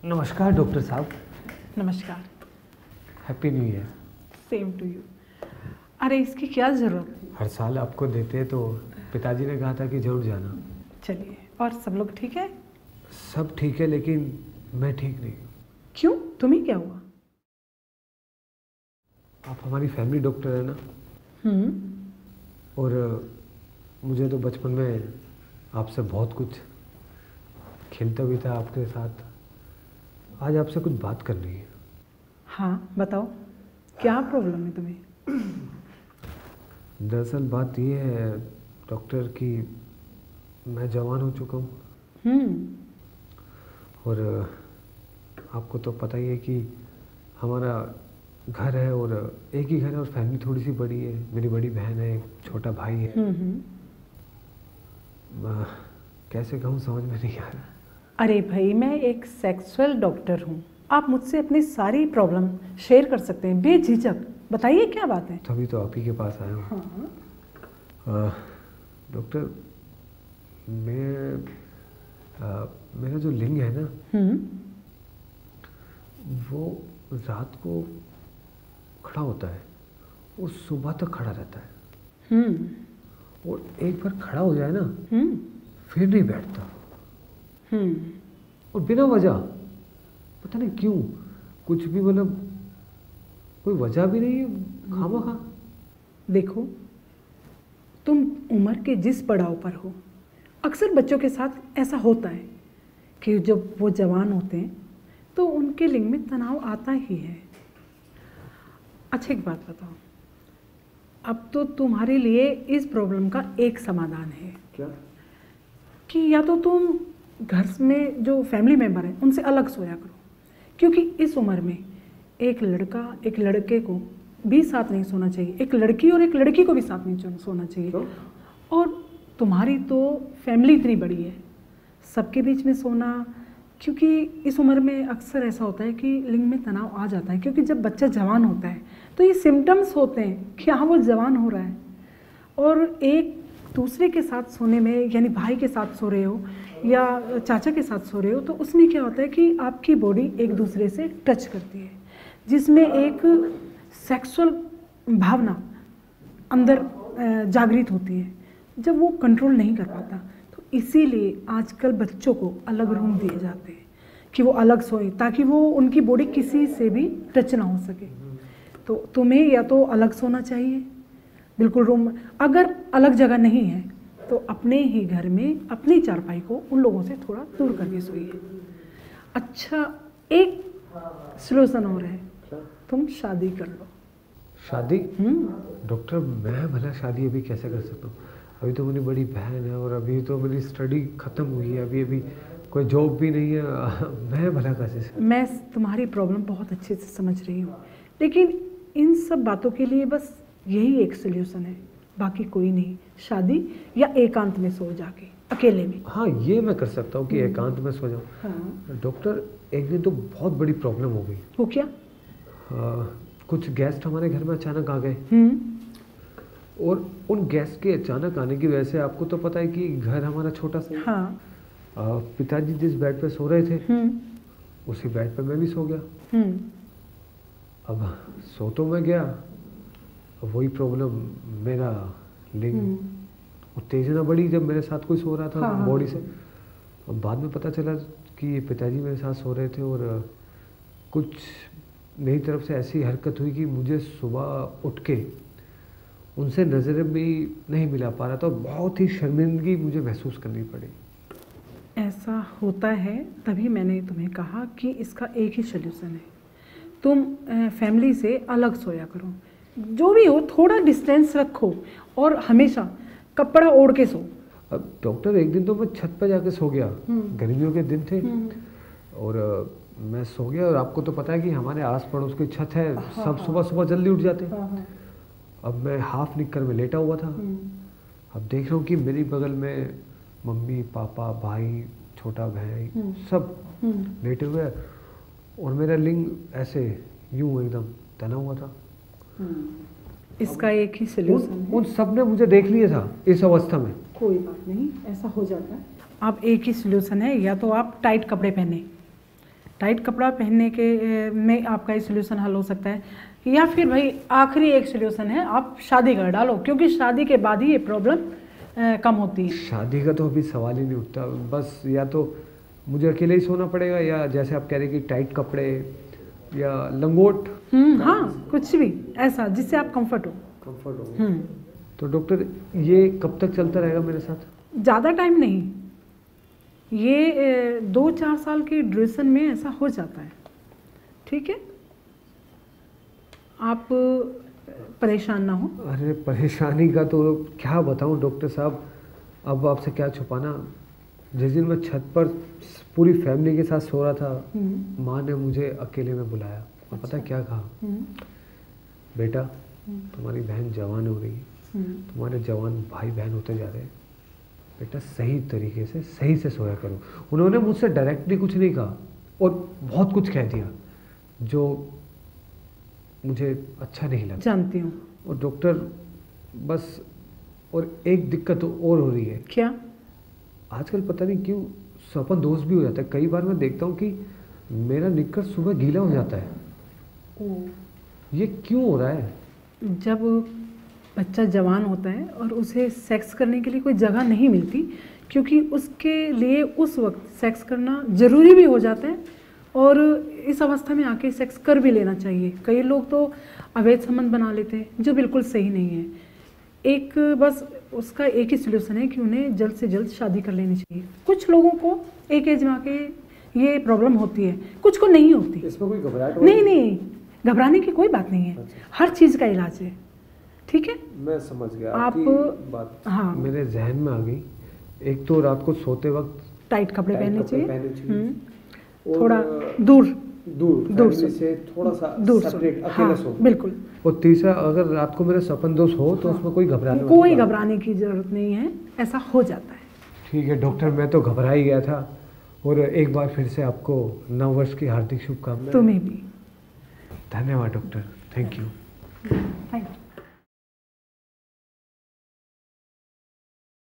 नमस्कार डॉक्टर साहब। नमस्कार। Happy new year. Same to you. अरे इसकी क्या ज़रूरत? हर साल आपको देते हैं तो पिताजी ने कहा था कि जरूर जाना। चलिए, और सब लोग ठीक है? सब ठीक है लेकिन मैं ठीक नहीं। क्यों, तुम्हें क्या हुआ? आप हमारी फैमिली डॉक्टर है ना। और मुझे तो बचपन में आपसे बहुत कुछ खेलता भी था आपके साथ। आज आपसे कुछ बात करनी है। हाँ बताओ, क्या प्रॉब्लम है तुम्हें? दरअसल बात ये है डॉक्टर कि मैं जवान हो चुका हूँ। और आपको तो पता ही है कि हमारा घर है और एक ही घर है और फैमिली थोड़ी सी बड़ी है। मेरी बड़ी बहन है, एक छोटा भाई है। कैसे कहूँ समझ में नहीं आ रहा। अरे भाई, मैं एक सेक्सुअल डॉक्टर हूँ। आप मुझसे अपनी सारी प्रॉब्लम शेयर कर सकते हैं बेझिझक। बताइए क्या बात है। तभी तो आप ही के पास आया हूँ। डॉक्टर मेरा जो लिंग है ना, वो रात को खड़ा होता है और सुबह तक खड़ा रहता है। और एक बार खड़ा हो जाए ना फिर नहीं बैठता। और बिना वजह, पता नहीं क्यों, कुछ भी मतलब कोई वजह भी नहीं है, खामखा। देखो, तुम उम्र के जिस पड़ाव पर हो, अक्सर बच्चों के साथ ऐसा होता है कि जब वो जवान होते हैं तो उनके लिंग में तनाव आता ही है। अच्छा एक बात बताओ, अब तो तुम्हारे लिए इस प्रॉब्लम का एक समाधान है। क्या? कि या तो तुम घर में जो फैमिली मेम्बर हैं उनसे अलग सोया करो, क्योंकि इस उम्र में एक लड़का एक लड़के को भी साथ नहीं सोना चाहिए, एक लड़की और एक लड़की को भी साथ नहीं सोना चाहिए। क्यों? और तुम्हारी तो फैमिली इतनी बड़ी है, सबके बीच में सोना, क्योंकि इस उम्र में अक्सर ऐसा होता है कि लिंग में तनाव आ जाता है, क्योंकि जब बच्चा जवान होता है तो ये सिम्टम्स होते हैं कि हाँ वो जवान हो रहा है। और एक दूसरे के साथ सोने में, यानी भाई के साथ सो रहे हो या चाचा के साथ सो रहे हो, तो उसमें क्या होता है कि आपकी बॉडी एक दूसरे से टच करती है, जिसमें एक सेक्सुअल भावना अंदर जागृत होती है, जब वो कंट्रोल नहीं कर पाता। तो इसीलिए आजकल बच्चों को अलग रूम दिए जाते हैं कि वो अलग सोए, ताकि वो उनकी बॉडी किसी से भी टच ना हो सके। तो तुम्हें या तो अलग सोना चाहिए बिल्कुल रूम, अगर अलग जगह नहीं है तो अपने ही घर में अपनी चारपाई को उन लोगों से थोड़ा दूर करके सोइए। अच्छा, एक सॉल्यूशन और है, तुम शादी कर लो। शादी? डॉक्टर मैं भला शादी अभी कैसे कर सकता हूँ? अभी तो मेरी बड़ी बहन है और अभी तो मेरी स्टडी ख़त्म हुई है, अभी कोई जॉब भी नहीं है। मैं भला कैसे? मैं तुम्हारी प्रॉब्लम बहुत अच्छे से समझ रही हूँ, लेकिन इन सब बातों के लिए बस यही एक सोल्यूशन है, बाकी कोई नहीं। शादी या एकांत में सो जाके अकेले में। हाँ ये मैं कर सकता हूँ कि एकांत में सो जाऊँ। हाँ। डॉक्टर एक दिन तो बहुत बड़ी प्रॉब्लम हो गई। वो क्या? कुछ गेस्ट हमारे घर में अचानक आ गए और उन गेस्ट के अचानक आने की वजह से, आपको तो पता है कि घर हमारा छोटा सा। हाँ। पिताजी जिस बेड पे सो रहे थे उसी बेड पे मैं भी सो गया। अब सो तो मैं गया, अब वही प्रॉब्लम, मेरा लिंग उत्तेजना बढ़ी जब मेरे साथ कोई सो रहा था बॉडी से। अब बाद में पता चला कि ये पिताजी मेरे साथ सो रहे थे और कुछ मेरी तरफ से ऐसी हरकत हुई कि मुझे सुबह उठ के उनसे नज़र भी नहीं मिला पा रहा था। बहुत ही शर्मिंदगी मुझे महसूस करनी पड़ी। ऐसा होता है, तभी मैंने तुम्हें कहा कि इसका एक ही सोल्यूशन है, तुम फैमिली से अलग सोया करो। जो भी हो थोड़ा डिस्टेंस रखो और हमेशा कपड़ा ओढ़ के सो। अब डॉक्टर एक दिन तो मैं छत पर जाके सो गया, गर्मियों के दिन थे और मैं सो गया। और आपको तो पता है कि हमारे आस पड़ोस की छत है, सब सुबह सुबह जल्दी उठ जाते हैं। अब मैं हाफ निक्कर में लेटा हुआ था। अब देख रहा हूँ कि मेरी बगल में मम्मी पापा भाई छोटा भाई सब लेटे हुए और मेरा लिंग ऐसे यूं एकदम तना हुआ था। इसका एक ही सोल्यूशन है। उन सब ने मुझे देख लिया था इस अवस्था में। कोई बात नहीं, ऐसा हो जाता है। अब एक ही सोल्यूशन है, या तो आप टाइट कपड़े पहने, टाइट कपड़ा पहनने के में आपका ये सोल्यूशन हल हो सकता है, या फिर भाई आखिरी एक सोल्यूशन है, आप शादी कर डालो, क्योंकि शादी के बाद ही ये प्रॉब्लम कम होती है। शादी का तो अभी सवाल ही नहीं उठता, बस या तो मुझे अकेले ही सोना पड़ेगा, या जैसे आप कह रहे हैं कि टाइट कपड़े या लंगोट। हाँ, कुछ भी ऐसा जिससे आप कंफर्ट हो। तो डॉक्टर ये कब तक चलता रहेगा मेरे साथ? ज़्यादा टाइम नहीं, ये 2-4 साल की ड्यूरेशन में ऐसा हो जाता है। ठीक है, आप परेशान ना हो। अरे परेशानी का तो क्या बताऊं डॉक्टर साहब, अब आपसे क्या छुपाना। जिस दिन मैं छत पर पूरी फैमिली के साथ सो रहा था, माँ ने मुझे अकेले में बुलाया और पता क्या कहा, बेटा तुम्हारी बहन जवान हो रही है, तुम्हारे जवान भाई बहन होते जा रहे हैं, बेटा सही तरीके से सही से सोया करो। उन्होंने मुझसे डायरेक्टली कुछ नहीं कहा और बहुत कुछ कह दिया जो मुझे अच्छा नहीं लगा। जानती हूँ। और डॉक्टर बस और एक दिक्कत और हो रही है। क्या? आजकल पता नहीं क्यों सपन दोष भी हो जाता है। कई बार मैं देखता हूँ कि मेरा निक्कर सुबह गीला हो जाता है। ये क्यों हो रहा है? जब बच्चा जवान होता है और उसे सेक्स करने के लिए कोई जगह नहीं मिलती, क्योंकि उसके लिए उस वक्त सेक्स करना ज़रूरी भी हो जाता है, और इस अवस्था में आके सेक्स कर भी लेना चाहिए। कई लोग तो अवैध संबंध बना लेते हैं, जो बिल्कुल सही नहीं है। एक बस उसका एक ही सोल्यूशन है कि उन्हें जल्द से जल्द शादी कर लेनी चाहिए। कुछ लोगों को एक एज में आके ये प्रॉब्लम होती है, कुछ को नहीं होती। इसमें कोई घबराहट नहीं, घबराने की कोई बात नहीं है। अच्छा। हर चीज़ का इलाज है। ठीक है, मैं समझ गया आप बात। हाँ, मेरे जहन में आ गई। एक तो रात को सोते वक्त टाइट कपड़े पहनने चाहिए, थोड़ा दूर से थोड़ा सा दूर सेपरेट हाँ, अकेला सो। बिल्कुल। और तीसरा, अगर रात को मेरा सपन दोष हो तो उसमें कोई घबराने की जरूरत नहीं है, ऐसा हो जाता है। ठीक है डॉक्टर, मैं तो घबरा ही गया था। और एक बार फिर से आपको नववर्ष की हार्दिक शुभकामनाएं। तुम्हें भी धन्यवाद doctor, thank you. Thank you.